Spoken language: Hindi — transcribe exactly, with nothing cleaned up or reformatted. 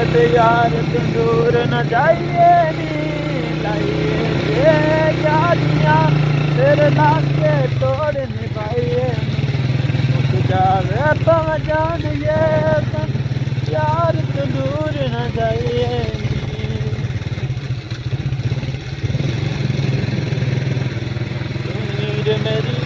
ते यार तंदूर न जाइए नी लाइए ये यारियां तेरे लाके तोड़ निभाइए मुझ जावे पव जानिए यार तंदूर न जाइए नी मेरी